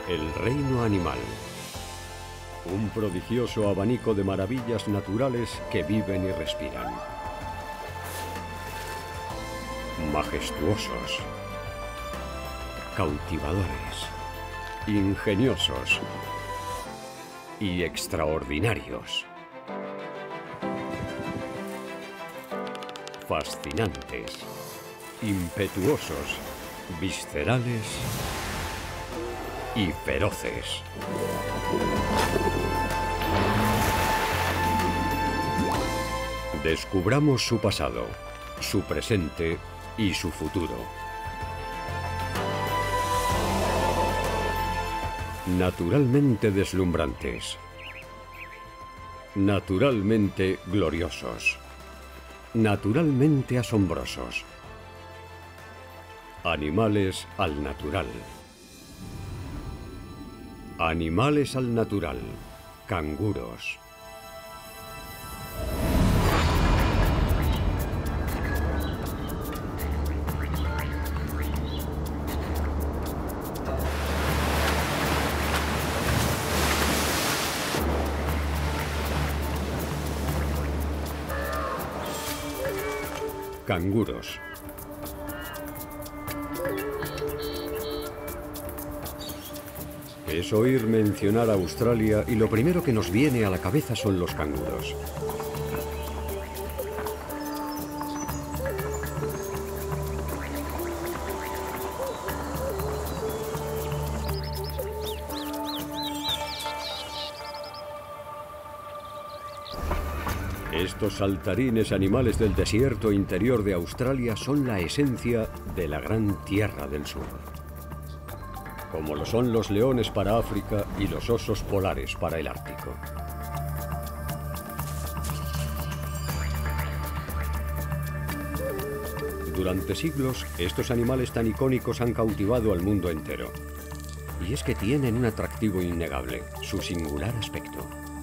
El reino animal. Un prodigioso abanico de maravillas naturales que viven y respiran. Majestuosos, cautivadores, ingeniosos y extraordinarios. Fascinantes, impetuosos, viscerales y feroces. Descubramos su pasado, su presente y su futuro. Naturalmente deslumbrantes. Naturalmente gloriosos. Naturalmente asombrosos. Animales al natural. Animales al natural. Canguros. Canguros. Es oír mencionar a Australia y lo primero que nos viene a la cabeza son los canguros. Estos saltarines animales del desierto interior de Australia son la esencia de la gran tierra del sur. Como lo son los leones para África y los osos polares para el Ártico. Durante siglos, estos animales tan icónicos han cautivado al mundo entero. Y es que tienen un atractivo innegable, su singular aspecto.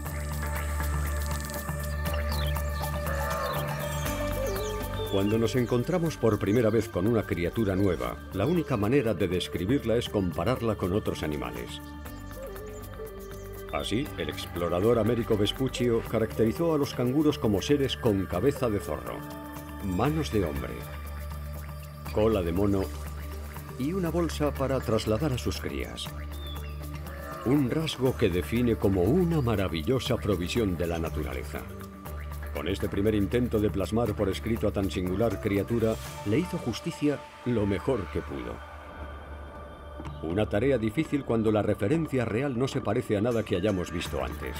Cuando nos encontramos por primera vez con una criatura nueva, la única manera de describirla es compararla con otros animales. Así, el explorador Américo Vespuccio caracterizó a los canguros como seres con cabeza de zorro, manos de hombre, cola de mono y una bolsa para trasladar a sus crías. Un rasgo que define como una maravillosa provisión de la naturaleza. Con este primer intento de plasmar por escrito a tan singular criatura, le hizo justicia lo mejor que pudo. Una tarea difícil cuando la referencia real no se parece a nada que hayamos visto antes.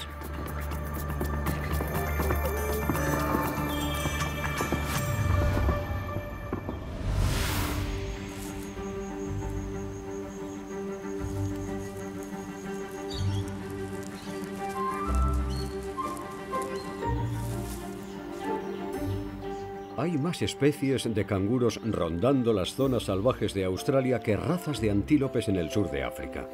Hay más especies de canguros rondando las zonas salvajes de Australia que razas de antílopes en el sur de África.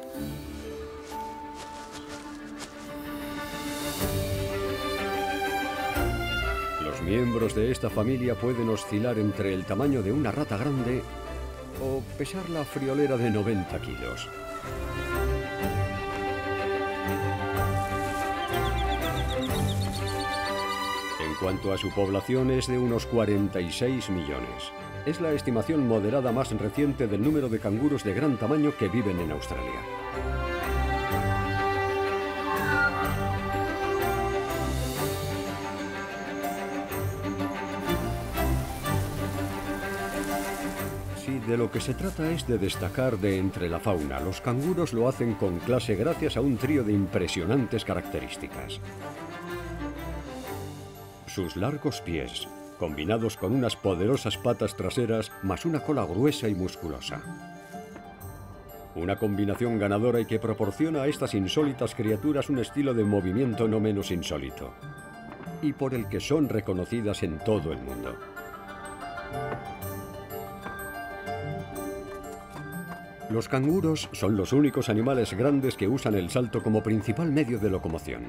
Los miembros de esta familia pueden oscilar entre el tamaño de una rata grande o pesar la friolera de 90 kilos. En cuanto a su población, es de unos 46 millones. Es la estimación moderada más reciente del número de canguros de gran tamaño que viven en Australia. Si de lo que se trata es de destacar de entre la fauna, los canguros lo hacen con clase gracias a un trío de impresionantes características. Sus largos pies, combinados con unas poderosas patas traseras, más una cola gruesa y musculosa. Una combinación ganadora y que proporciona a estas insólitas criaturas un estilo de movimiento no menos insólito, y por el que son reconocidas en todo el mundo. Los canguros son los únicos animales grandes que usan el salto como principal medio de locomoción.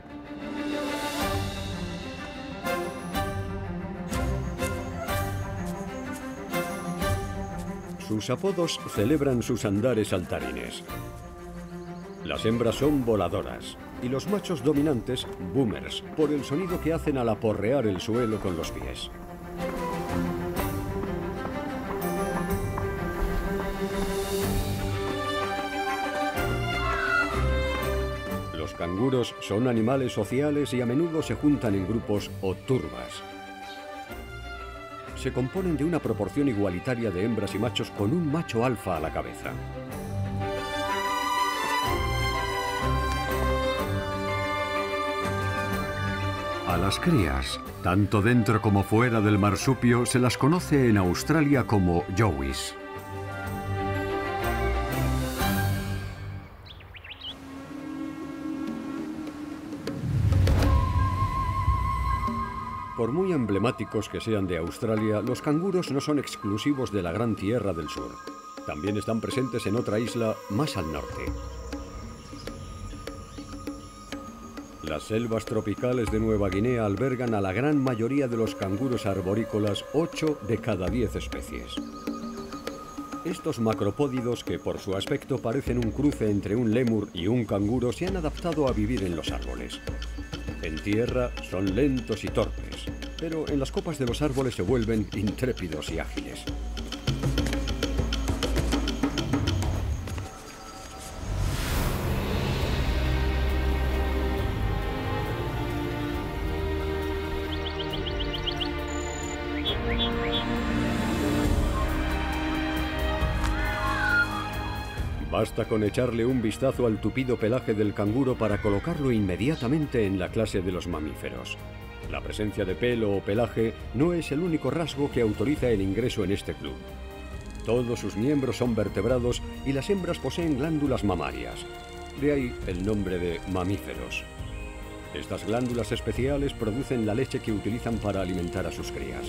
Sus apodos celebran sus andares saltarines. Las hembras son voladoras y los machos dominantes, boomers, por el sonido que hacen al aporrear el suelo con los pies. Los canguros son animales sociales y a menudo se juntan en grupos o turbas. Se componen de una proporción igualitaria de hembras y machos con un macho alfa a la cabeza. A las crías, tanto dentro como fuera del marsupio, se las conoce en Australia como yowies. Por muy emblemáticos que sean de Australia, los canguros no son exclusivos de la Gran Tierra del Sur. También están presentes en otra isla más al norte. Las selvas tropicales de Nueva Guinea albergan a la gran mayoría de los canguros arborícolas, 8 de cada 10 especies. Estos macropódidos, que por su aspecto parecen un cruce entre un lémur y un canguro, se han adaptado a vivir en los árboles. En tierra son lentos y torpes, pero en las copas de los árboles se vuelven intrépidos y ágiles. Basta con echarle un vistazo al tupido pelaje del canguro para colocarlo inmediatamente en la clase de los mamíferos. La presencia de pelo o pelaje no es el único rasgo que autoriza el ingreso en este club. Todos sus miembros son vertebrados y las hembras poseen glándulas mamarias. De ahí el nombre de mamíferos. Estas glándulas especiales producen la leche que utilizan para alimentar a sus crías.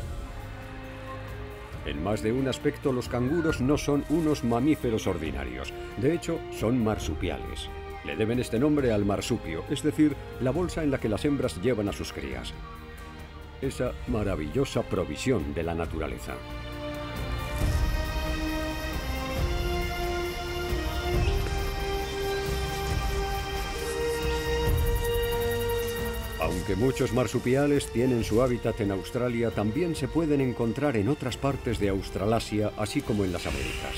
En más de un aspecto, los canguros no son unos mamíferos ordinarios. De hecho, son marsupiales. Le deben este nombre al marsupio, es decir, la bolsa en la que las hembras llevan a sus crías. Esa maravillosa provisión de la naturaleza. Aunque muchos marsupiales tienen su hábitat en Australia, también se pueden encontrar en otras partes de Australasia, así como en las Américas.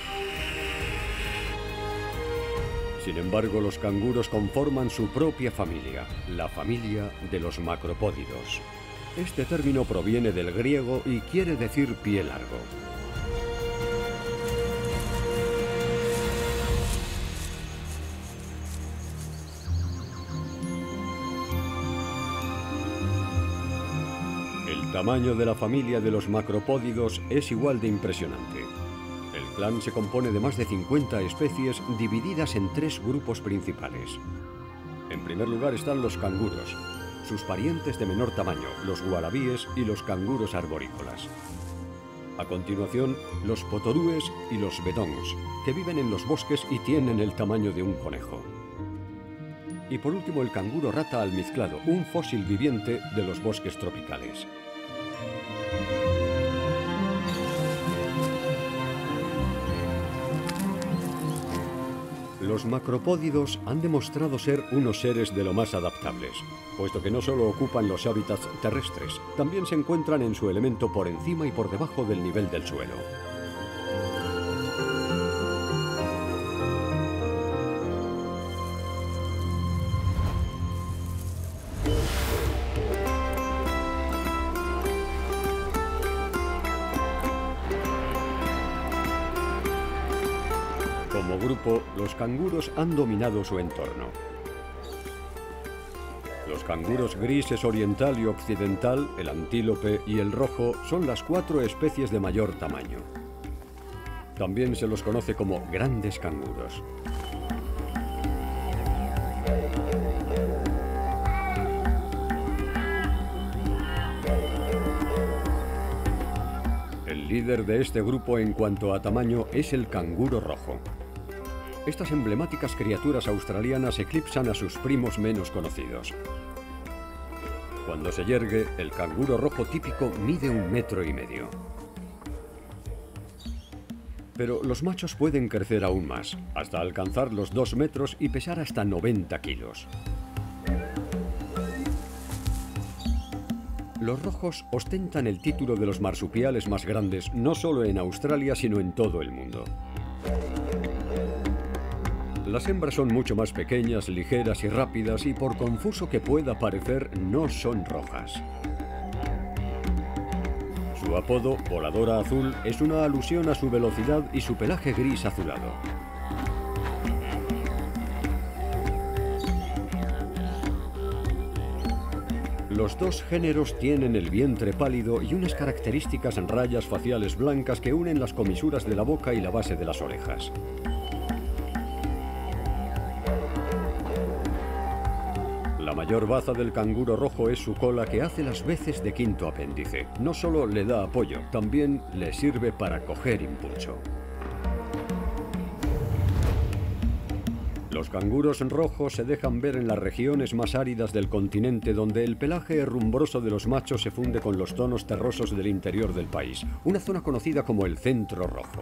Sin embargo, los canguros conforman su propia familia, la familia de los macropódidos. Este término proviene del griego y quiere decir pie largo. El tamaño de la familia de los macropódidos es igual de impresionante. El clan se compone de más de 50 especies divididas en 3 grupos principales. En primer lugar están los canguros, sus parientes de menor tamaño, los guarabíes y los canguros arborícolas. A continuación, los potorúes y los bedongs, que viven en los bosques y tienen el tamaño de un conejo. Y por último, el canguro rata almizclado, un fósil viviente de los bosques tropicales. Los macropódidos han demostrado ser unos seres de lo más adaptables, puesto que no solo ocupan los hábitats terrestres, también se encuentran en su elemento por encima y por debajo del nivel del suelo. Como grupo, los canguros han dominado su entorno. Los canguros grises oriental y occidental, el antílope y el rojo son las 4 especies de mayor tamaño. También se los conoce como grandes canguros. El líder de este grupo en cuanto a tamaño es el canguro rojo. Estas emblemáticas criaturas australianas eclipsan a sus primos menos conocidos. Cuando se yergue, el canguro rojo típico mide 1,5 metros. Pero los machos pueden crecer aún más, hasta alcanzar los 2 metros y pesar hasta 90 kilos. Los rojos ostentan el título de los marsupiales más grandes no solo en Australia, sino en todo el mundo. Las hembras son mucho más pequeñas, ligeras y rápidas y, por confuso que pueda parecer, no son rojas. Su apodo, voladora azul, es una alusión a su velocidad y su pelaje gris azulado. Los dos géneros tienen el vientre pálido y unas características rayas faciales blancas que unen las comisuras de la boca y la base de las orejas. La mayor baza del canguro rojo es su cola, que hace las veces de quinto apéndice. No solo le da apoyo, también le sirve para coger impulso. Los canguros rojos se dejan ver en las regiones más áridas del continente, donde el pelaje herrumbroso de los machos se funde con los tonos terrosos del interior del país, una zona conocida como el Centro Rojo.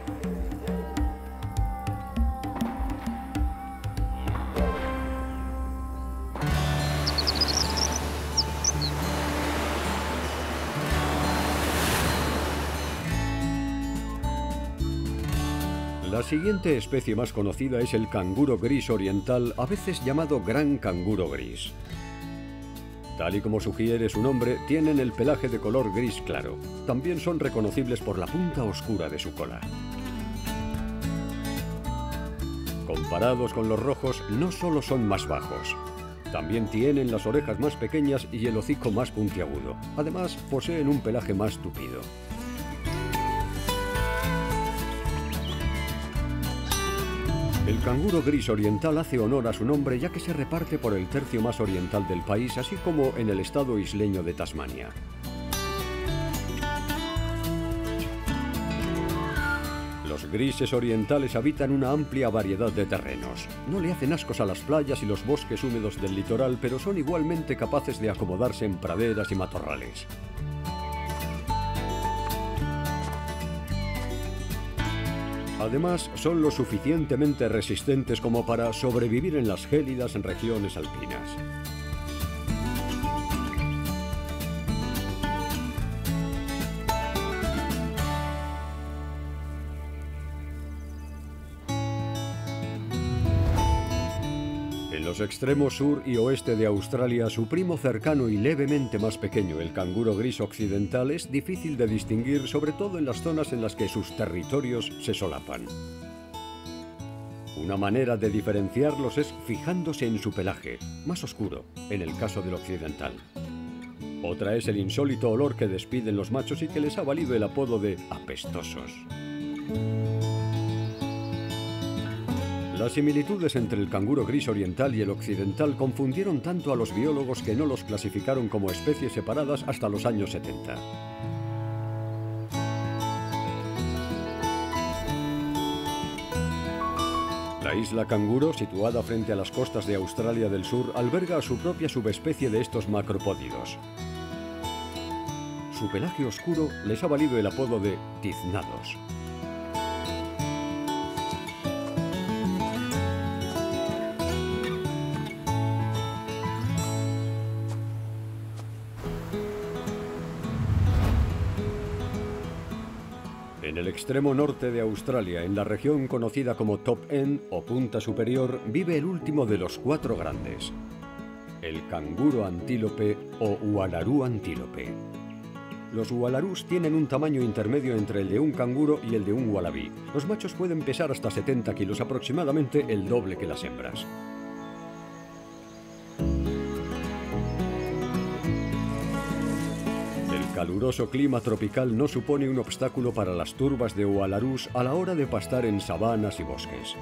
La siguiente especie más conocida es el canguro gris oriental, a veces llamado gran canguro gris. Tal y como sugiere su nombre, tienen el pelaje de color gris claro. También son reconocibles por la punta oscura de su cola. Comparados con los rojos, no solo son más bajos, también tienen las orejas más pequeñas y el hocico más puntiagudo. Además, poseen un pelaje más tupido. El canguro gris oriental hace honor a su nombre, ya que se reparte por el tercio más oriental del país, así como en el estado isleño de Tasmania. Los grises orientales habitan una amplia variedad de terrenos. No le hacen ascos a las playas y los bosques húmedos del litoral, pero son igualmente capaces de acomodarse en praderas y matorrales. Además, son lo suficientemente resistentes como para sobrevivir en las gélidas regiones alpinas. En los extremos sur y oeste de Australia, su primo cercano y levemente más pequeño, el canguro gris occidental, es difícil de distinguir, sobre todo en las zonas en las que sus territorios se solapan. Una manera de diferenciarlos es fijándose en su pelaje, más oscuro, en el caso del occidental. Otra es el insólito olor que despiden los machos y que les ha valido el apodo de apestosos. Las similitudes entre el canguro gris oriental y el occidental confundieron tanto a los biólogos que no los clasificaron como especies separadas hasta los años 70. La isla Canguro, situada frente a las costas de Australia del Sur, alberga a su propia subespecie de estos macropódidos. Su pelaje oscuro les ha valido el apodo de tiznados. En el extremo norte de Australia, en la región conocida como Top End o Punta Superior, vive el último de los 4 grandes, el canguro antílope o ualarú antílope. Los ualarús tienen un tamaño intermedio entre el de un canguro y el de un ualabí. Los machos pueden pesar hasta 70 kilos, aproximadamente el doble que las hembras. El caluroso clima tropical no supone un obstáculo para las turbas de ualarús a la hora de pastar en sabanas y bosques.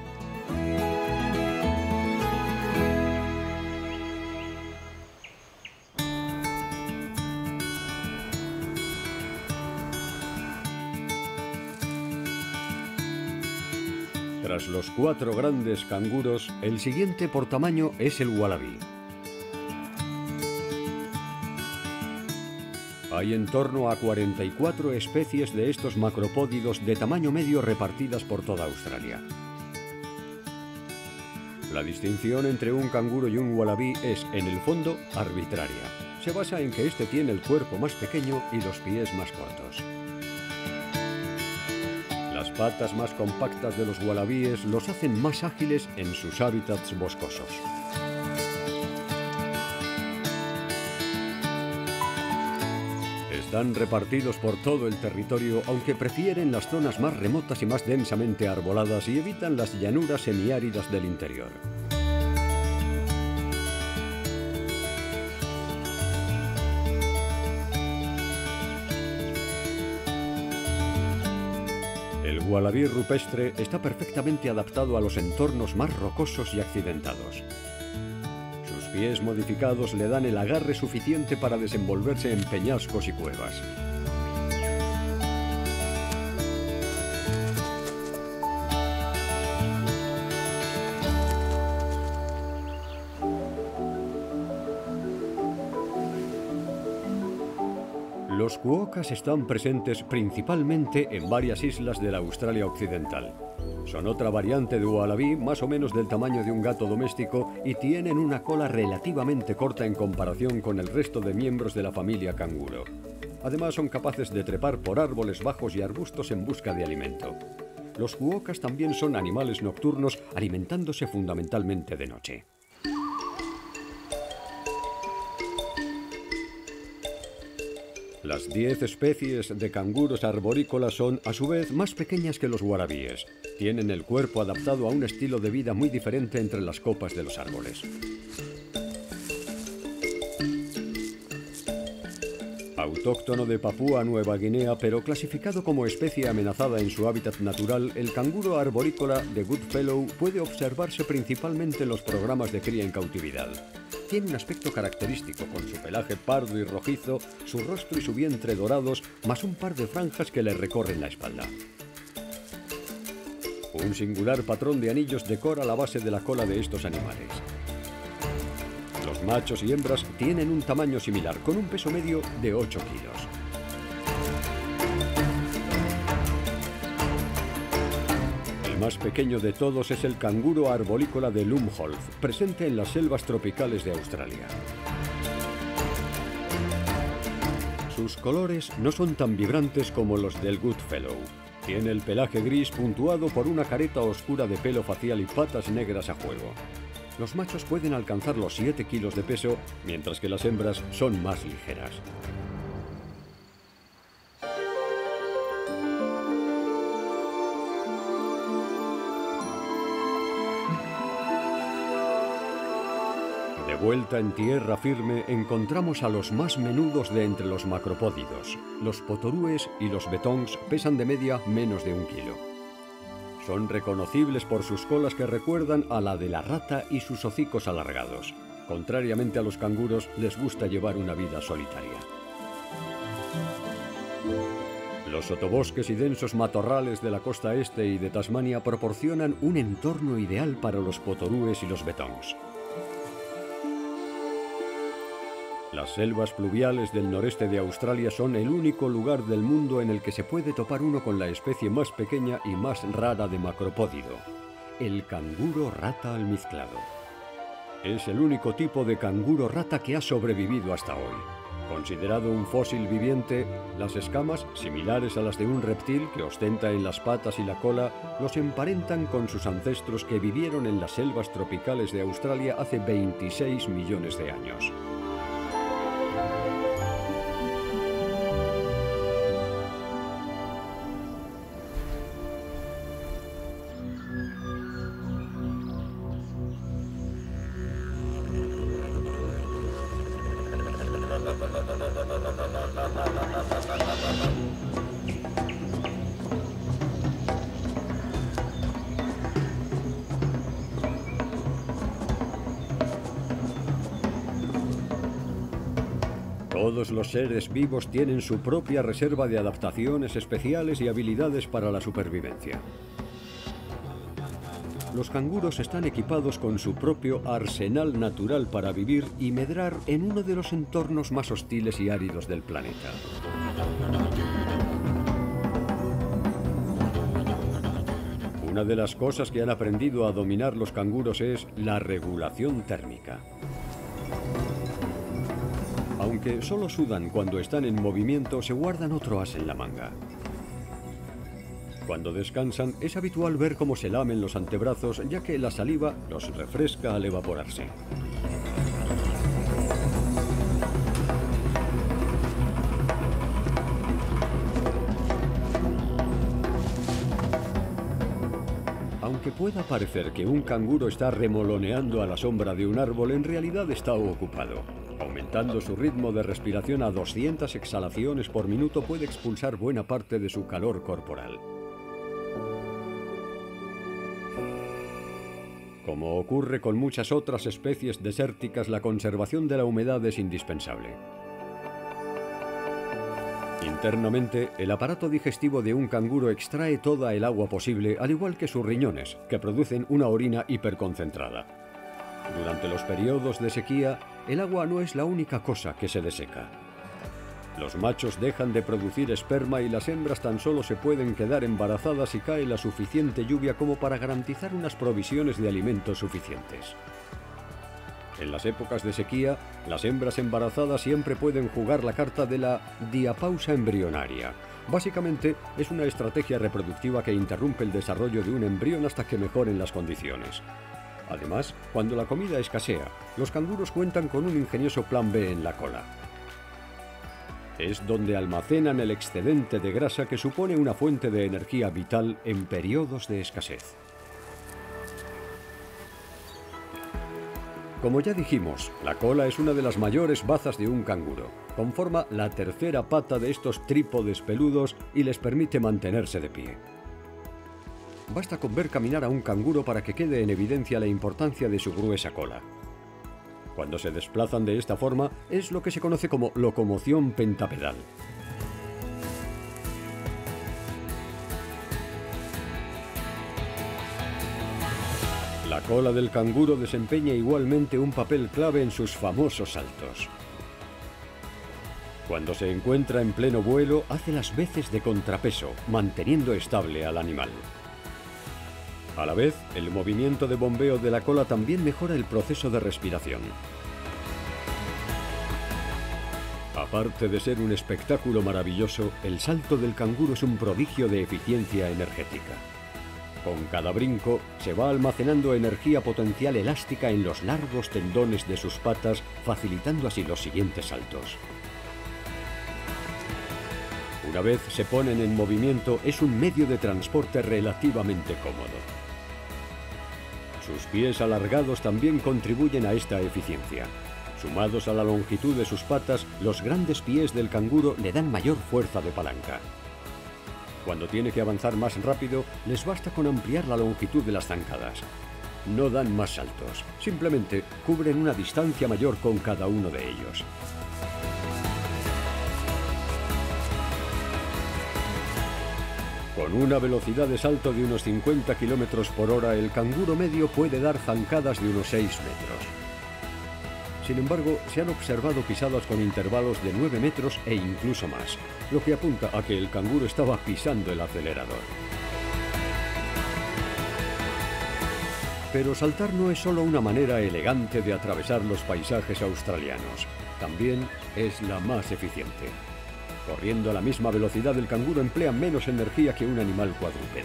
Tras los 4 grandes canguros, el siguiente por tamaño es el ualabí. Hay en torno a 44 especies de estos macropódidos de tamaño medio repartidas por toda Australia. La distinción entre un canguro y un ualabí es, en el fondo, arbitraria. Se basa en que este tiene el cuerpo más pequeño y los pies más cortos. Las patas más compactas de los ualabíes los hacen más ágiles en sus hábitats boscosos. Están repartidos por todo el territorio, aunque prefieren las zonas más remotas y más densamente arboladas y evitan las llanuras semiáridas del interior. El ualabí rupestre está perfectamente adaptado a los entornos más rocosos y accidentados. Sus pies modificados le dan el agarre suficiente para desenvolverse en peñascos y cuevas. Los cuocas están presentes principalmente en varias islas de la Australia Occidental. Son otra variante de ualabí, más o menos del tamaño de un gato doméstico, y tienen una cola relativamente corta en comparación con el resto de miembros de la familia canguro. Además, son capaces de trepar por árboles bajos y arbustos en busca de alimento. Los cuocas también son animales nocturnos, alimentándose fundamentalmente de noche. Las 10 especies de canguros arborícolas son, a su vez, más pequeñas que los ualabíes. Tienen el cuerpo adaptado a un estilo de vida muy diferente entre las copas de los árboles. Autóctono de Papúa Nueva Guinea, pero clasificado como especie amenazada en su hábitat natural, el canguro arborícola de Goodfellow puede observarse principalmente en los programas de cría en cautividad. Tiene un aspecto característico, con su pelaje pardo y rojizo, su rostro y su vientre dorados, más un par de franjas que le recorren la espalda. Un singular patrón de anillos decora la base de la cola de estos animales. Los machos y hembras tienen un tamaño similar, con un peso medio de 8 kilos. El más pequeño de todos es el canguro arborícola de Lumholtz, presente en las selvas tropicales de Australia. Sus colores no son tan vibrantes como los del Goodfellow. Tiene el pelaje gris puntuado por una careta oscura de pelo facial y patas negras a juego. Los machos pueden alcanzar los 7 kilos de peso, mientras que las hembras son más ligeras. De vuelta en tierra firme, encontramos a los más menudos de entre los macropódidos. Los potorúes y los betongs pesan de media menos de 1 kilo. Son reconocibles por sus colas que recuerdan a la de la rata y sus hocicos alargados. Contrariamente a los canguros, les gusta llevar una vida solitaria. Los sotobosques y densos matorrales de la costa este y de Tasmania proporcionan un entorno ideal para los potorúes y los betongs. Las selvas pluviales del noreste de Australia son el único lugar del mundo en el que se puede topar uno con la especie más pequeña y más rara de macropódido, el canguro rata almizclado. Es el único tipo de canguro rata que ha sobrevivido hasta hoy. Considerado un fósil viviente, las escamas, similares a las de un reptil que ostenta en las patas y la cola, los emparentan con sus ancestros que vivieron en las selvas tropicales de Australia hace 26 millones de años. Todos los seres vivos tienen su propia reserva de adaptaciones especiales y habilidades para la supervivencia. los canguros están equipados con su propio arsenal natural para vivir y medrar en uno de los entornos más hostiles y áridos del planeta. Una de las cosas que han aprendido a dominar los canguros es la regulación térmica. Aunque solo sudan cuando están en movimiento, se guardan otro as en la manga. Cuando descansan, es habitual ver cómo se lamen los antebrazos, ya que la saliva los refresca al evaporarse. Aunque pueda parecer que un canguro está remoloneando a la sombra de un árbol, en realidad está ocupado. Aumentando su ritmo de respiración a 200 exhalaciones por minuto, puede expulsar buena parte de su calor corporal. Como ocurre con muchas otras especies desérticas, la conservación de la humedad es indispensable. Internamente, el aparato digestivo de un canguro extrae toda el agua posible, al igual que sus riñones, que producen una orina hiperconcentrada. Durante los periodos de sequía, el agua no es la única cosa que se deseca. Los machos dejan de producir esperma y las hembras tan solo se pueden quedar embarazadas si cae la suficiente lluvia como para garantizar unas provisiones de alimentos suficientes. En las épocas de sequía, las hembras embarazadas siempre pueden jugar la carta de la diapausa embrionaria. Básicamente, es una estrategia reproductiva que interrumpe el desarrollo de un embrión hasta que mejoren las condiciones. Además, cuando la comida escasea, los canguros cuentan con un ingenioso plan B en la cola. Es donde almacenan el excedente de grasa que supone una fuente de energía vital en periodos de escasez. Como ya dijimos, la cola es una de las mayores bazas de un canguro. Conforma la tercera pata de estos trípodes peludos y les permite mantenerse de pie. Basta con ver caminar a un canguro para que quede en evidencia la importancia de su gruesa cola. Cuando se desplazan de esta forma, es lo que se conoce como locomoción pentapedal. La cola del canguro desempeña igualmente un papel clave en sus famosos saltos. Cuando se encuentra en pleno vuelo, hace las veces de contrapeso, manteniendo estable al animal. A la vez, el movimiento de bombeo de la cola también mejora el proceso de respiración. Aparte de ser un espectáculo maravilloso, el salto del canguro es un prodigio de eficiencia energética. Con cada brinco, se va almacenando energía potencial elástica en los largos tendones de sus patas, facilitando así los siguientes saltos. Una vez se ponen en movimiento, es un medio de transporte relativamente cómodo. Sus pies alargados también contribuyen a esta eficiencia. Sumados a la longitud de sus patas, los grandes pies del canguro le dan mayor fuerza de palanca. Cuando tiene que avanzar más rápido, les basta con ampliar la longitud de las zancadas. No dan más saltos, simplemente cubren una distancia mayor con cada uno de ellos. Con una velocidad de salto de unos 50 km por hora, el canguro medio puede dar zancadas de unos 6 metros. Sin embargo, se han observado pisadas con intervalos de 9 metros e incluso más, lo que apunta a que el canguro estaba pisando el acelerador. Pero saltar no es solo una manera elegante de atravesar los paisajes australianos, también es la más eficiente. Corriendo a la misma velocidad, el canguro emplea menos energía que un animal cuadrúpedo.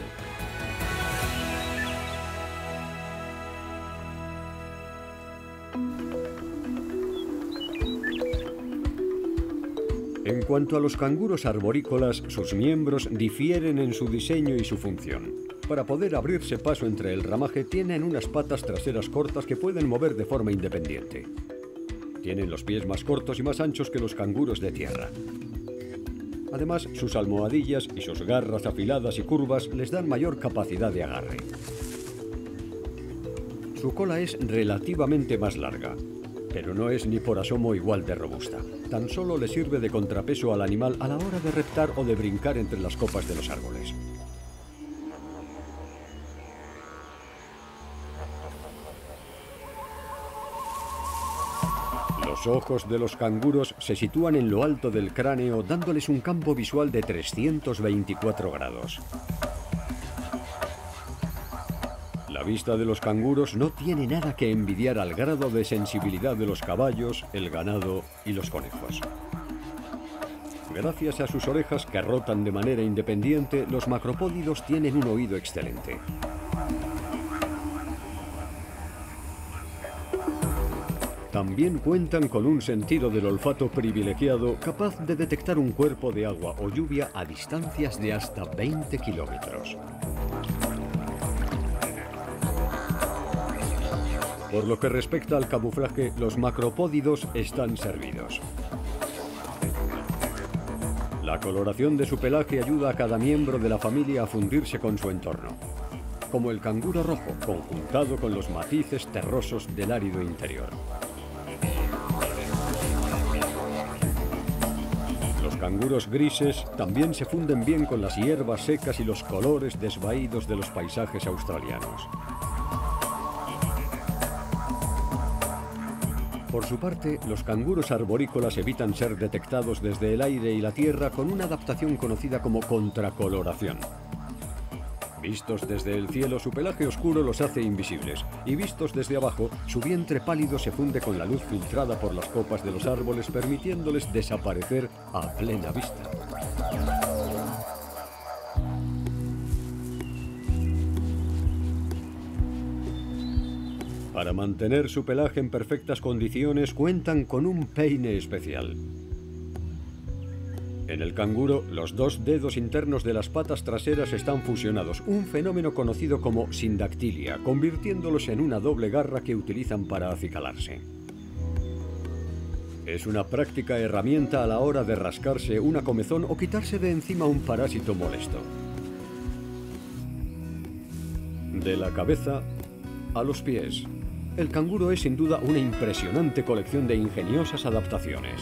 En cuanto a los canguros arborícolas, sus miembros difieren en su diseño y su función. Para poder abrirse paso entre el ramaje, tienen unas patas traseras cortas que pueden mover de forma independiente. Tienen los pies más cortos y más anchos que los canguros de tierra. Además, sus almohadillas y sus garras afiladas y curvas les dan mayor capacidad de agarre. Su cola es relativamente más larga, pero no es ni por asomo igual de robusta. Tan solo le sirve de contrapeso al animal a la hora de reptar o de brincar entre las copas de los árboles. Los ojos de los canguros se sitúan en lo alto del cráneo, dándoles un campo visual de 324 grados. La vista de los canguros no tiene nada que envidiar al grado de sensibilidad de los caballos, el ganado y los conejos. Gracias a sus orejas que rotan de manera independiente, los macropódidos tienen un oído excelente. También cuentan con un sentido del olfato privilegiado, capaz de detectar un cuerpo de agua o lluvia a distancias de hasta 20 kilómetros. Por lo que respecta al camuflaje, los macropódidos están servidos. La coloración de su pelaje ayuda a cada miembro de la familia a fundirse con su entorno, como el canguro rojo, conjuntado con los matices terrosos del árido interior. Los canguros grises también se funden bien con las hierbas secas y los colores desvaídos de los paisajes australianos. Por su parte, los canguros arborícolas evitan ser detectados desde el aire y la tierra con una adaptación conocida como contracoloración. Vistos desde el cielo, su pelaje oscuro los hace invisibles, y vistos desde abajo, su vientre pálido se funde con la luz filtrada por las copas de los árboles, permitiéndoles desaparecer a plena vista. Para mantener su pelaje en perfectas condiciones, cuentan con un peine especial. En el canguro, los dos dedos internos de las patas traseras están fusionados, un fenómeno conocido como sindactilia, convirtiéndolos en una doble garra que utilizan para acicalarse. Es una práctica herramienta a la hora de rascarse una comezón o quitarse de encima un parásito molesto. De la cabeza a los pies, el canguro es sin duda una impresionante colección de ingeniosas adaptaciones.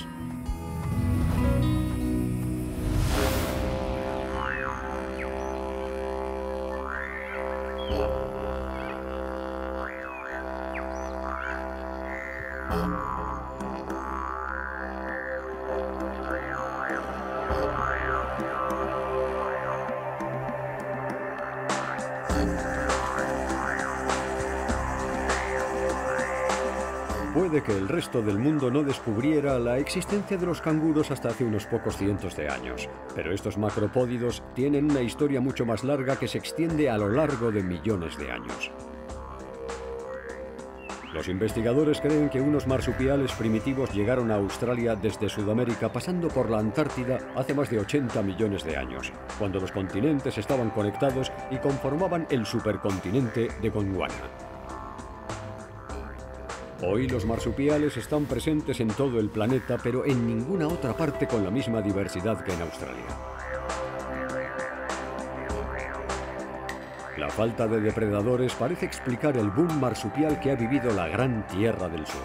Puede que el resto del mundo no descubriera la existencia de los canguros hasta hace unos pocos cientos de años, pero estos macropódidos tienen una historia mucho más larga que se extiende a lo largo de millones de años. Los investigadores creen que unos marsupiales primitivos llegaron a Australia desde Sudamérica pasando por la Antártida hace más de 80 millones de años, cuando los continentes estaban conectados y conformaban el supercontinente de Gondwana. Hoy los marsupiales están presentes en todo el planeta, pero en ninguna otra parte con la misma diversidad que en Australia. La falta de depredadores parece explicar el boom marsupial que ha vivido la gran Tierra del Sur.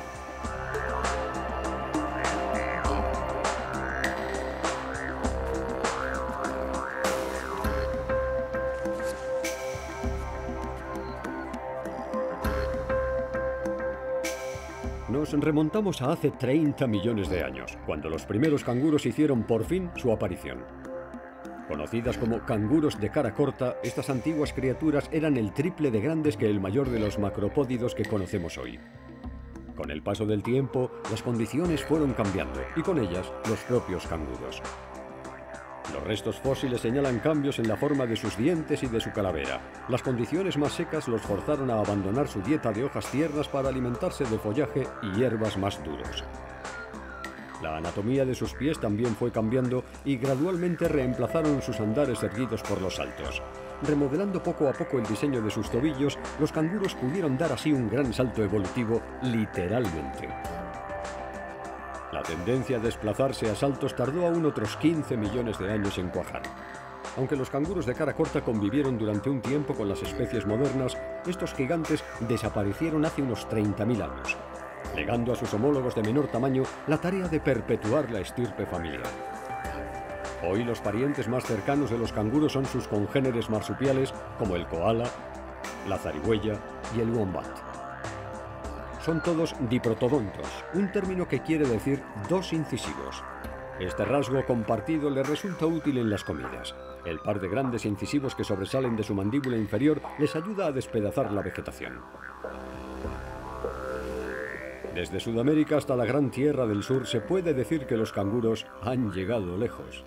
Nos remontamos a hace 30 millones de años, cuando los primeros canguros hicieron por fin su aparición. Conocidas como canguros de cara corta, estas antiguas criaturas eran el triple de grandes que el mayor de los macropódidos que conocemos hoy. Con el paso del tiempo, las condiciones fueron cambiando, y con ellas, los propios canguros. Los restos fósiles señalan cambios en la forma de sus dientes y de su calavera. Las condiciones más secas los forzaron a abandonar su dieta de hojas tiernas para alimentarse de follaje y hierbas más duros. La anatomía de sus pies también fue cambiando y gradualmente reemplazaron sus andares erguidos por los saltos. Remodelando poco a poco el diseño de sus tobillos, los canguros pudieron dar así un gran salto evolutivo, literalmente. La tendencia a desplazarse a saltos tardó aún otros 15 millones de años en cuajar. Aunque los canguros de cara corta convivieron durante un tiempo con las especies modernas, estos gigantes desaparecieron hace unos 30.000 años, legando a sus homólogos de menor tamaño la tarea de perpetuar la estirpe familiar. Hoy los parientes más cercanos de los canguros son sus congéneres marsupiales como el koala, la zarigüeya y el wombat. son todos diprotodontos, un término que quiere decir dos incisivos. Este rasgo compartido le resulta útil en las comidas. El par de grandes incisivos que sobresalen de su mandíbula inferior les ayuda a despedazar la vegetación. Desde Sudamérica hasta la Gran Tierra del Sur se puede decir que los canguros han llegado lejos.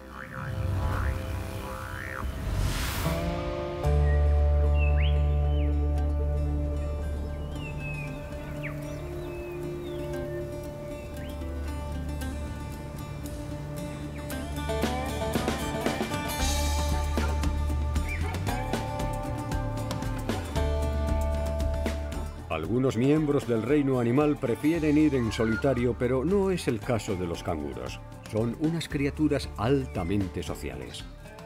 Algunos miembros del reino animal prefieren ir en solitario, pero no es el caso de los canguros. Son unas criaturas altamente sociales.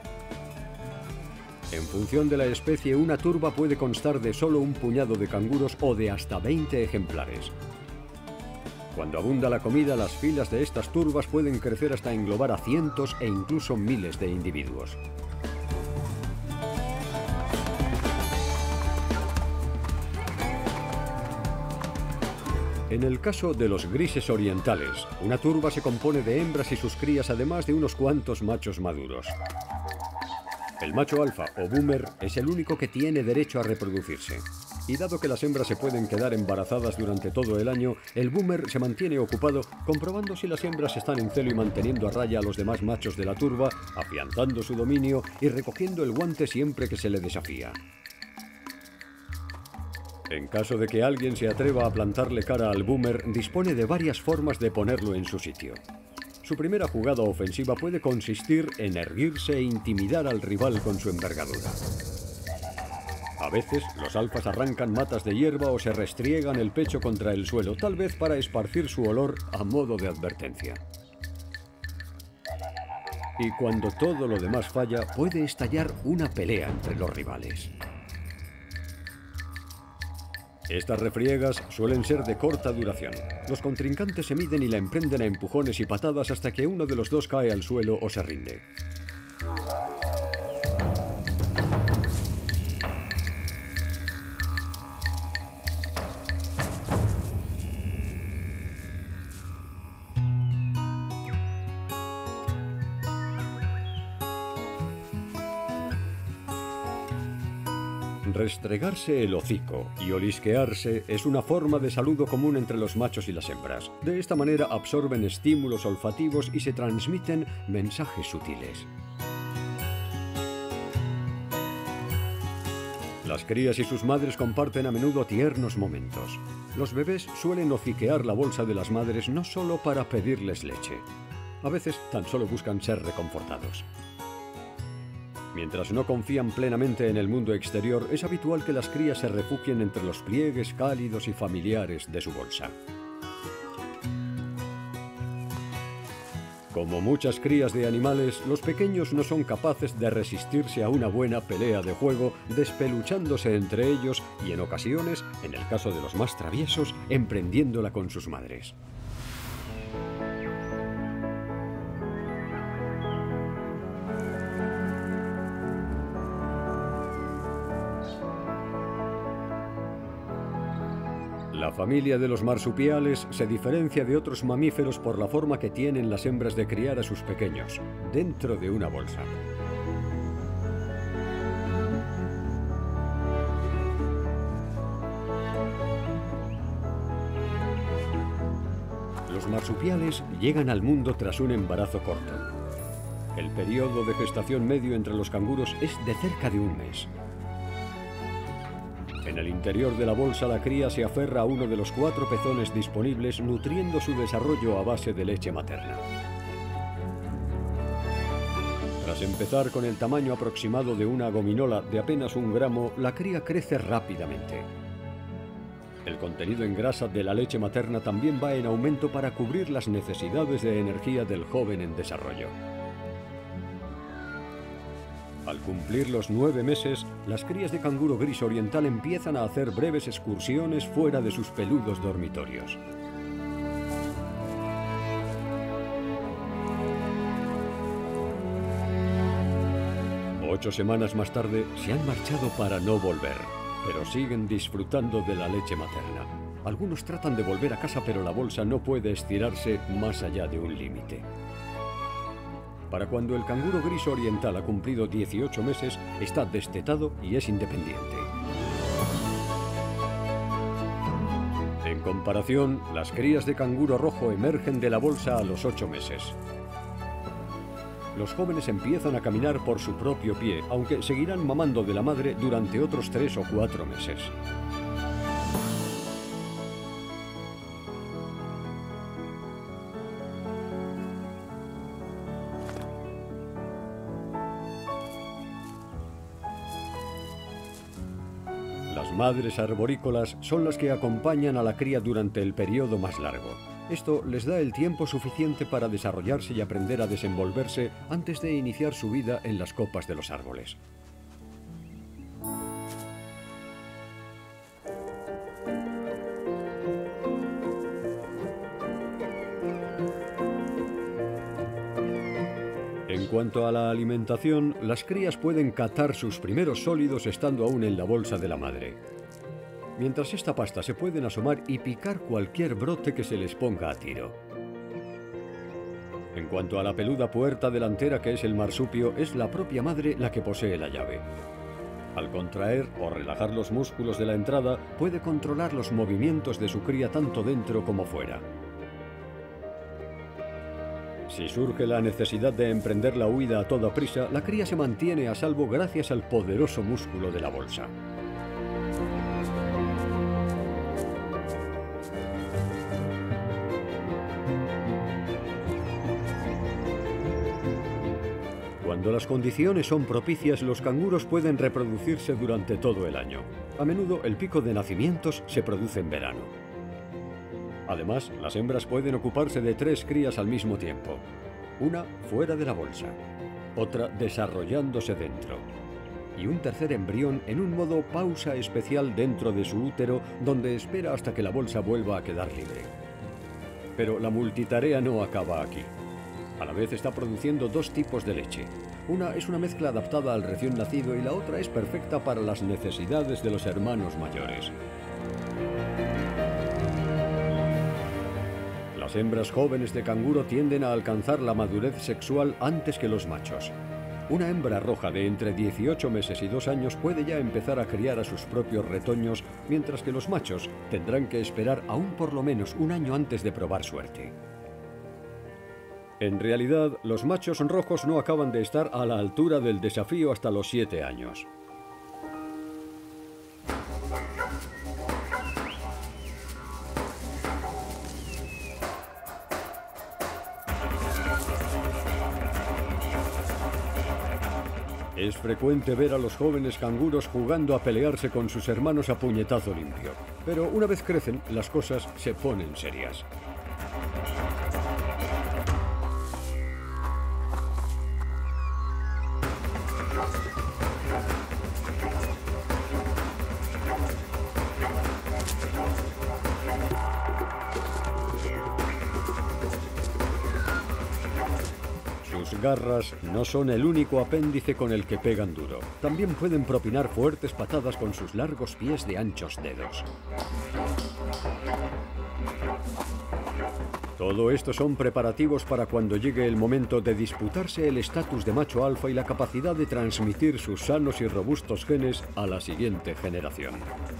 En función de la especie, una turba puede constar de solo un puñado de canguros o de hasta 20 ejemplares. Cuando abunda la comida, las filas de estas turbas pueden crecer hasta englobar a cientos e incluso miles de individuos. En el caso de los grises orientales, una turba se compone de hembras y sus crías, además de unos cuantos machos maduros. El macho alfa o boomer es el único que tiene derecho a reproducirse. Y dado que las hembras se pueden quedar embarazadas durante todo el año, el boomer se mantiene ocupado comprobando si las hembras están en celo y manteniendo a raya a los demás machos de la turba, afianzando su dominio y recogiendo el guante siempre que se le desafía. En caso de que alguien se atreva a plantarle cara al boomer, dispone de varias formas de ponerlo en su sitio. Su primera jugada ofensiva puede consistir en erguirse e intimidar al rival con su envergadura. A veces, los alfas arrancan matas de hierba o se restriegan el pecho contra el suelo, tal vez para esparcir su olor a modo de advertencia. Y cuando todo lo demás falla, puede estallar una pelea entre los rivales. Estas refriegas suelen ser de corta duración. Los contrincantes se miden y la emprenden a empujones y patadas hasta que uno de los dos cae al suelo o se rinde. Restregarse el hocico y olisquearse es una forma de saludo común entre los machos y las hembras. De esta manera absorben estímulos olfativos y se transmiten mensajes sutiles. Las crías y sus madres comparten a menudo tiernos momentos. Los bebés suelen hociquear la bolsa de las madres no solo para pedirles leche. A veces tan solo buscan ser reconfortados. Mientras no confían plenamente en el mundo exterior, es habitual que las crías se refugien entre los pliegues cálidos y familiares de su bolsa. Como muchas crías de animales, los pequeños no son capaces de resistirse a una buena pelea de juego, despeluchándose entre ellos y en ocasiones, en el caso de los más traviesos, emprendiéndola con sus madres. La familia de los marsupiales se diferencia de otros mamíferos por la forma que tienen las hembras de criar a sus pequeños, dentro de una bolsa. Los marsupiales llegan al mundo tras un embarazo corto. El periodo de gestación medio entre los canguros es de cerca de un mes. En el interior de la bolsa, la cría se aferra a uno de los 4 pezones disponibles, nutriendo su desarrollo a base de leche materna. Tras empezar con el tamaño aproximado de una gominola de apenas 1 gramo, la cría crece rápidamente. El contenido en grasa de la leche materna también va en aumento para cubrir las necesidades de energía del joven en desarrollo. Al cumplir los 9 meses, las crías de canguro gris oriental empiezan a hacer breves excursiones fuera de sus peludos dormitorios. 8 semanas más tarde se han marchado para no volver, pero siguen disfrutando de la leche materna. Algunos tratan de volver a casa, pero la bolsa no puede estirarse más allá de un límite. Para cuando el canguro gris oriental ha cumplido 18 meses, está destetado y es independiente. En comparación, las crías de canguro rojo emergen de la bolsa a los 8 meses. Los jóvenes empiezan a caminar por su propio pie, aunque seguirán mamando de la madre durante otros 3 o 4 meses. Las madres arborícolas son las que acompañan a la cría durante el periodo más largo. Esto les da el tiempo suficiente para desarrollarse y aprender a desenvolverse antes de iniciar su vida en las copas de los árboles. En cuanto a la alimentación, las crías pueden catar sus primeros sólidos estando aún en la bolsa de la madre. Mientras esta pasta se pueden asomar y picar cualquier brote que se les ponga a tiro. En cuanto a la peluda puerta delantera, que es el marsupio, es la propia madre la que posee la llave. Al contraer o relajar los músculos de la entrada, puede controlar los movimientos de su cría tanto dentro como fuera. Si surge la necesidad de emprender la huida a toda prisa, la cría se mantiene a salvo gracias al poderoso músculo de la bolsa. Cuando las condiciones son propicias, los canguros pueden reproducirse durante todo el año. A menudo el pico de nacimientos se produce en verano. Además, las hembras pueden ocuparse de 3 crías al mismo tiempo. Una fuera de la bolsa, otra desarrollándose dentro, y un tercer embrión en un modo pausa especial dentro de su útero, donde espera hasta que la bolsa vuelva a quedar libre. Pero la multitarea no acaba aquí. A la vez está produciendo 2 tipos de leche. Una es una mezcla adaptada al recién nacido y la otra es perfecta para las necesidades de los hermanos mayores. Las hembras jóvenes de canguro tienden a alcanzar la madurez sexual antes que los machos. Una hembra roja de entre 18 meses y 2 años puede ya empezar a criar a sus propios retoños, mientras que los machos tendrán que esperar aún por lo menos un año antes de probar suerte. En realidad, los machos rojos no acaban de estar a la altura del desafío hasta los 7 años. Es frecuente ver a los jóvenes canguros jugando a pelearse con sus hermanos a puñetazo limpio. Pero una vez crecen, las cosas se ponen serias. Sus garras no son el único apéndice con el que pegan duro. También pueden propinar fuertes patadas con sus largos pies de anchos dedos. Todo esto son preparativos para cuando llegue el momento de disputarse el estatus de macho alfa y la capacidad de transmitir sus sanos y robustos genes a la siguiente generación.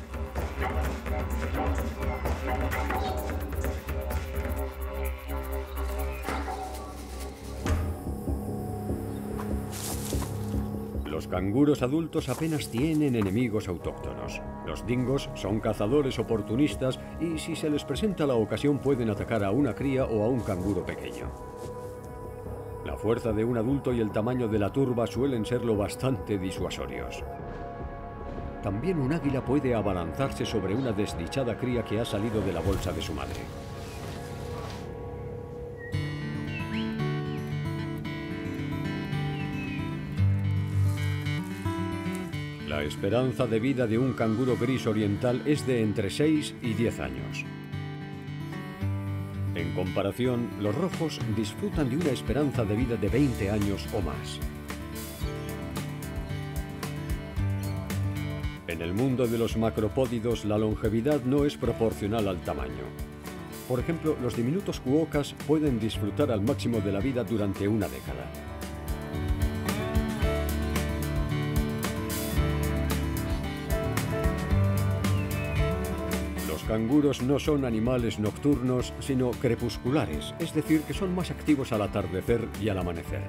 Los canguros adultos apenas tienen enemigos autóctonos. Los dingos son cazadores oportunistas y si se les presenta la ocasión pueden atacar a una cría o a un canguro pequeño. La fuerza de un adulto y el tamaño de la turba suelen serlo bastante disuasorios. También un águila puede abalanzarse sobre una desdichada cría que ha salido de la bolsa de su madre. La esperanza de vida de un canguro gris oriental es de entre 6 y 10 años. En comparación, los rojos disfrutan de una esperanza de vida de 20 años o más. En el mundo de los macropódidos, la longevidad no es proporcional al tamaño. Por ejemplo, los diminutos cuocas pueden disfrutar al máximo de la vida durante una década. Los canguros no son animales nocturnos, sino crepusculares, es decir, que son más activos al atardecer y al amanecer.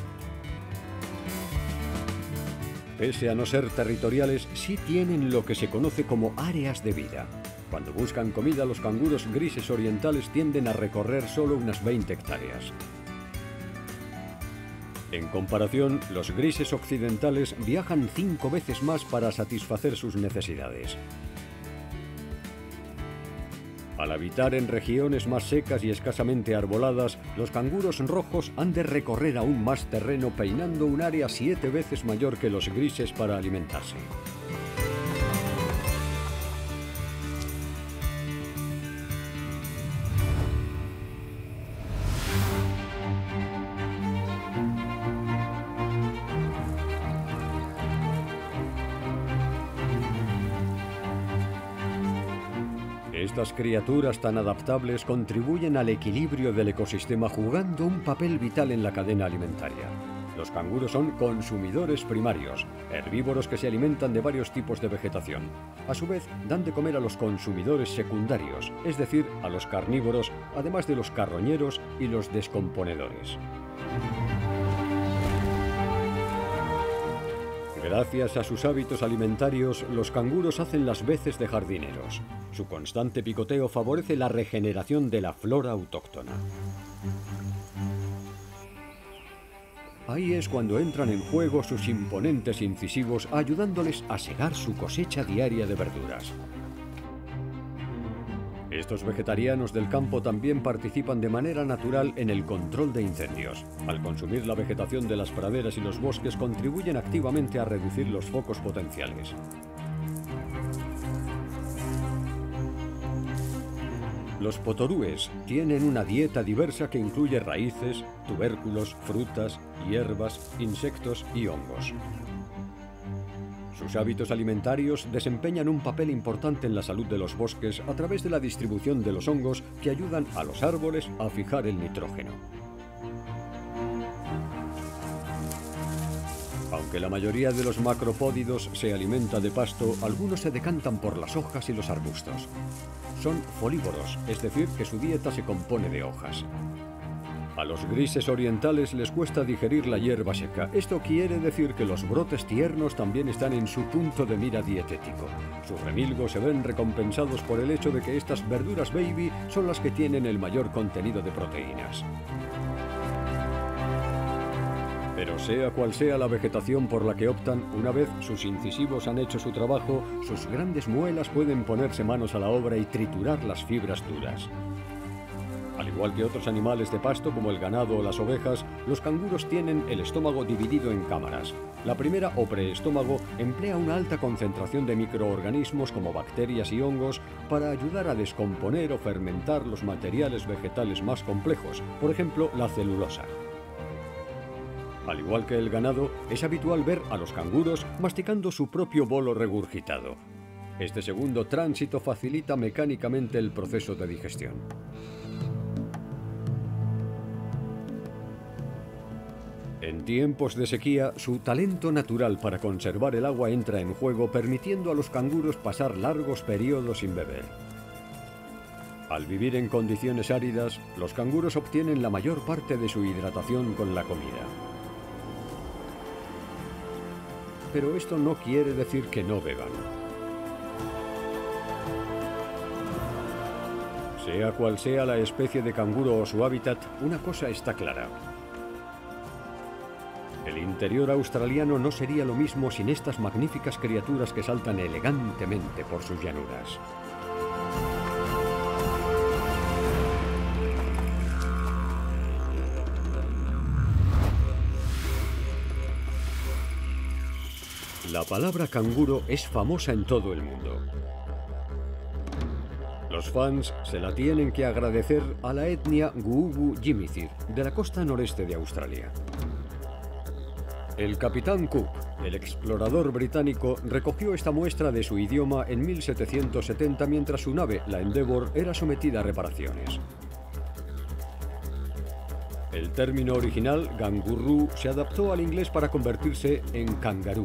Pese a no ser territoriales, sí tienen lo que se conoce como áreas de vida. Cuando buscan comida, los canguros grises orientales tienden a recorrer solo unas 20 hectáreas. En comparación, los grises occidentales viajan 5 veces más para satisfacer sus necesidades. Al habitar en regiones más secas y escasamente arboladas, los canguros rojos han de recorrer aún más terreno peinando un área 7 veces mayor que los grises para alimentarse. Estas criaturas tan adaptables contribuyen al equilibrio del ecosistema jugando un papel vital en la cadena alimentaria. Los canguros son consumidores primarios, herbívoros que se alimentan de varios tipos de vegetación. A su vez, dan de comer a los consumidores secundarios, es decir, a los carnívoros, además de los carroñeros y los descomponedores. Gracias a sus hábitos alimentarios, los canguros hacen las veces de jardineros. Su constante picoteo favorece la regeneración de la flora autóctona. Ahí es cuando entran en juego sus imponentes incisivos, ayudándoles a segar su cosecha diaria de verduras. Estos vegetarianos del campo también participan de manera natural en el control de incendios. Al consumir la vegetación de las praderas y los bosques, contribuyen activamente a reducir los focos potenciales. Los potorúes tienen una dieta diversa que incluye raíces, tubérculos, frutas, hierbas, insectos y hongos. Sus hábitos alimentarios desempeñan un papel importante en la salud de los bosques a través de la distribución de los hongos que ayudan a los árboles a fijar el nitrógeno. Aunque la mayoría de los macropódidos se alimenta de pasto, algunos se decantan por las hojas y los arbustos. Son folívoros, es decir, que su dieta se compone de hojas. A los grises orientales les cuesta digerir la hierba seca. Esto quiere decir que los brotes tiernos también están en su punto de mira dietético. Sus remilgos se ven recompensados por el hecho de que estas verduras baby son las que tienen el mayor contenido de proteínas. Pero sea cual sea la vegetación por la que optan, una vez sus incisivos han hecho su trabajo, sus grandes muelas pueden ponerse manos a la obra y triturar las fibras duras. Al igual que otros animales de pasto como el ganado o las ovejas, los canguros tienen el estómago dividido en cámaras. La primera, o preestómago, emplea una alta concentración de microorganismos como bacterias y hongos para ayudar a descomponer o fermentar los materiales vegetales más complejos, por ejemplo, la celulosa. Al igual que el ganado, es habitual ver a los canguros masticando su propio bolo regurgitado. Este segundo tránsito facilita mecánicamente el proceso de digestión. En tiempos de sequía, su talento natural para conservar el agua entra en juego, permitiendo a los canguros pasar largos periodos sin beber. Al vivir en condiciones áridas, los canguros obtienen la mayor parte de su hidratación con la comida. Pero esto no quiere decir que no beban. Sea cual sea la especie de canguro o su hábitat, una cosa está clara. El interior australiano no sería lo mismo sin estas magníficas criaturas que saltan elegantemente por sus llanuras. La palabra canguro es famosa en todo el mundo. Los fans se la tienen que agradecer a la etnia Guugu Yimithirr, de la costa noreste de Australia. El capitán Cook, el explorador británico, recogió esta muestra de su idioma en 1770 mientras su nave, la Endeavour, era sometida a reparaciones. El término original, gangurú, se adaptó al inglés para convertirse en kangaroo.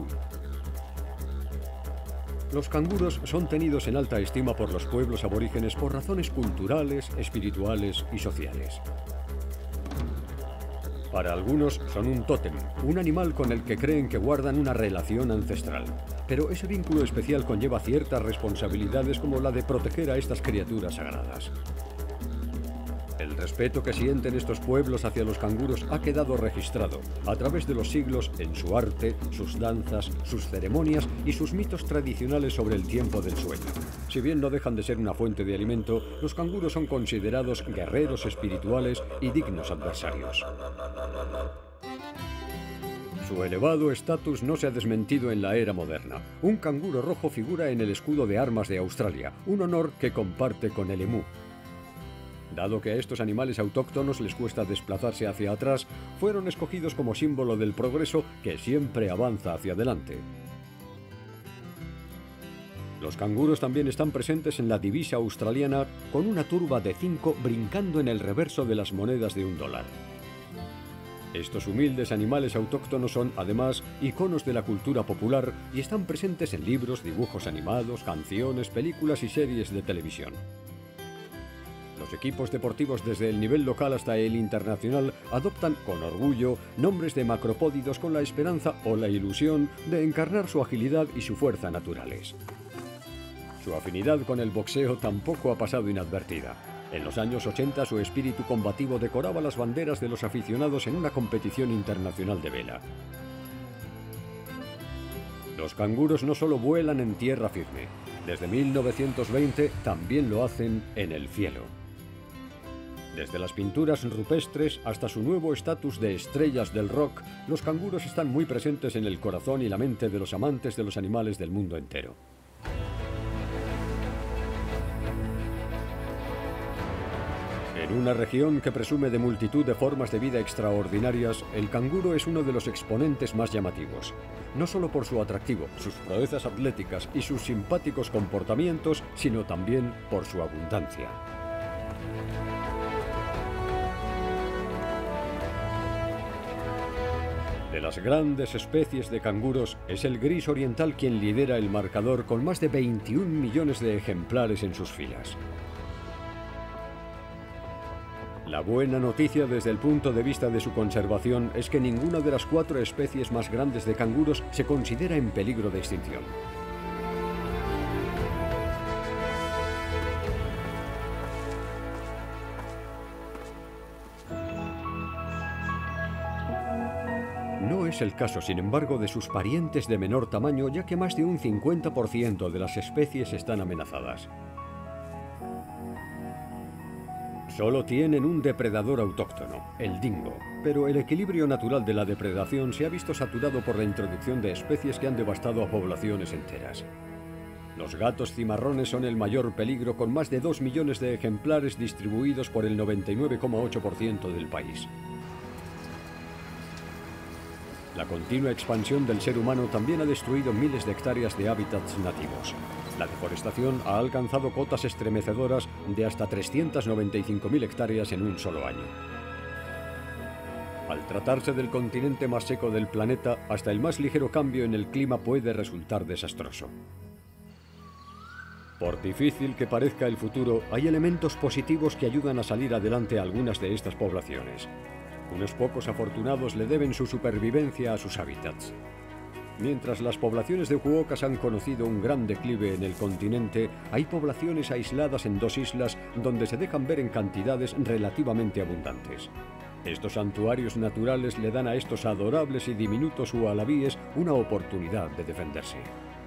Los canguros son tenidos en alta estima por los pueblos aborígenes por razones culturales, espirituales y sociales. Para algunos son un tótem, un animal con el que creen que guardan una relación ancestral. Pero ese vínculo especial conlleva ciertas responsabilidades como la de proteger a estas criaturas sagradas. El respeto que sienten estos pueblos hacia los canguros ha quedado registrado a través de los siglos en su arte, sus danzas, sus ceremonias y sus mitos tradicionales sobre el tiempo del sueño. Si bien no dejan de ser una fuente de alimento, los canguros son considerados guerreros espirituales y dignos adversarios. Su elevado estatus no se ha desmentido en la era moderna. Un canguro rojo figura en el escudo de armas de Australia, un honor que comparte con el emú. Dado que a estos animales autóctonos les cuesta desplazarse hacia atrás, fueron escogidos como símbolo del progreso que siempre avanza hacia adelante. Los canguros también están presentes en la divisa australiana con una turba de 5 brincando en el reverso de las monedas de $1. Estos humildes animales autóctonos son, además, iconos de la cultura popular y están presentes en libros, dibujos animados, canciones, películas y series de televisión. Los equipos deportivos desde el nivel local hasta el internacional adoptan con orgullo nombres de macropódidos con la esperanza o la ilusión de encarnar su agilidad y su fuerza naturales. Su afinidad con el boxeo tampoco ha pasado inadvertida. En los años 80 su espíritu combativo decoraba las banderas de los aficionados en una competición internacional de vela. Los canguros no solo vuelan en tierra firme, desde 1920 también lo hacen en el cielo. Desde las pinturas rupestres hasta su nuevo estatus de estrellas del rock, los canguros están muy presentes en el corazón y la mente de los amantes de los animales del mundo entero. En una región que presume de multitud de formas de vida extraordinarias, el canguro es uno de los exponentes más llamativos. No solo por su atractivo, sus proezas atléticas y sus simpáticos comportamientos, sino también por su abundancia. De las grandes especies de canguros, es el gris oriental quien lidera el marcador con más de 21 millones de ejemplares en sus filas. La buena noticia desde el punto de vista de su conservación es que ninguna de las 4 especies más grandes de canguros se considera en peligro de extinción. No es el caso, sin embargo, de sus parientes de menor tamaño, ya que más de un 50% de las especies están amenazadas. Solo tienen un depredador autóctono, el dingo, pero el equilibrio natural de la depredación se ha visto saturado por la introducción de especies que han devastado a poblaciones enteras. Los gatos cimarrones son el mayor peligro, con más de 2 millones de ejemplares distribuidos por el 99,8% del país. La continua expansión del ser humano también ha destruido miles de hectáreas de hábitats nativos. La deforestación ha alcanzado cotas estremecedoras de hasta 395.000 hectáreas en un solo año. Al tratarse del continente más seco del planeta, hasta el más ligero cambio en el clima puede resultar desastroso. Por difícil que parezca el futuro, hay elementos positivos que ayudan a salir adelante a algunas de estas poblaciones. Unos pocos afortunados le deben su supervivencia a sus hábitats. Mientras las poblaciones de huocas han conocido un gran declive en el continente, hay poblaciones aisladas en 2 islas donde se dejan ver en cantidades relativamente abundantes. Estos santuarios naturales le dan a estos adorables y diminutos ualabíes una oportunidad de defenderse.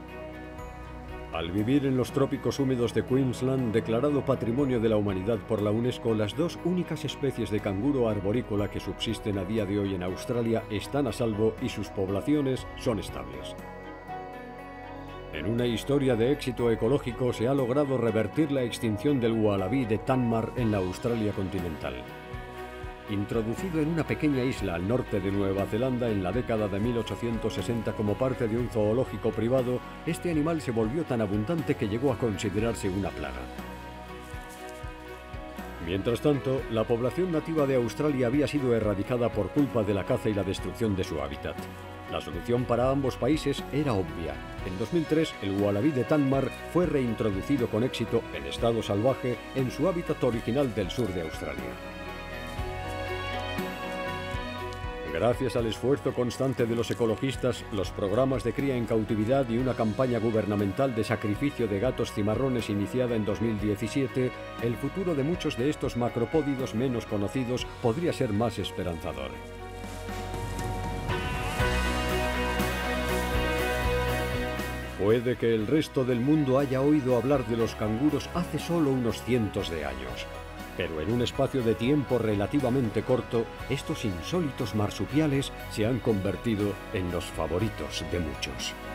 Al vivir en los trópicos húmedos de Queensland, declarado Patrimonio de la Humanidad por la UNESCO, las 2 únicas especies de canguro arborícola que subsisten a día de hoy en Australia están a salvo y sus poblaciones son estables. En una historia de éxito ecológico se ha logrado revertir la extinción del ualabí de Tanmar en la Australia continental. Introducido en una pequeña isla al norte de Nueva Zelanda en la década de 1860 como parte de un zoológico privado, este animal se volvió tan abundante que llegó a considerarse una plaga. Mientras tanto, la población nativa de Australia había sido erradicada por culpa de la caza y la destrucción de su hábitat. La solución para ambos países era obvia. En 2003, el ualabí de Tanmar fue reintroducido con éxito en estado salvaje en su hábitat original del sur de Australia. Gracias al esfuerzo constante de los ecologistas, los programas de cría en cautividad y una campaña gubernamental de sacrificio de gatos cimarrones iniciada en 2017, el futuro de muchos de estos macropódidos menos conocidos podría ser más esperanzador. Puede que el resto del mundo haya oído hablar de los canguros hace solo unos cientos de años. Pero en un espacio de tiempo relativamente corto, estos insólitos marsupiales se han convertido en los favoritos de muchos.